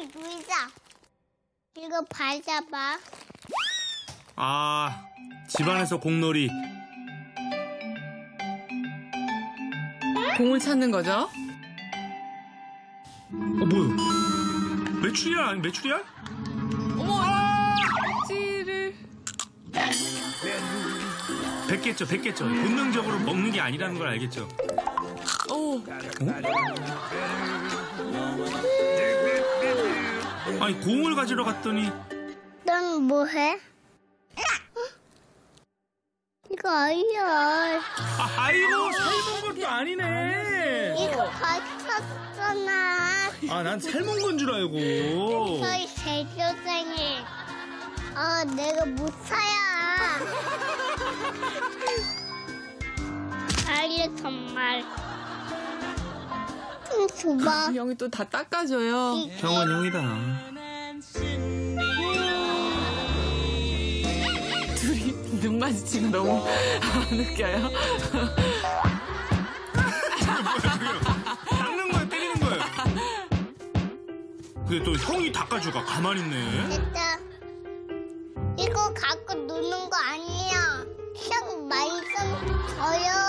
빨리 놀자. 이거 밟아봐. 아, 집안에서 공놀이. 공을 찾는 거죠? 뭐야? 메추리알 아니 메추리알? 어머, 찌를. 뱉겠죠. 본능적으로 먹는 게 아니라는 걸 알겠죠. 아니 공을 가지러 갔더니 넌 뭐해? 이거 아니야. 아이고 삶은 것도 아니네. 이거 받쳤잖아. 아, 난 삶은 건 줄 알고. 저희 제조생이. 내가 못 사야. 아니 정말. 좀 줘봐. 형이 또 다 닦아줘요. 형은 형이다. 둘이 눈 마주치고 너무 느껴요. 닦는 거야, 때리는 거야. 근데 또 형이 닦아주가 가만히 있네. 됐다. 이거 갖고 노는 거 아니야.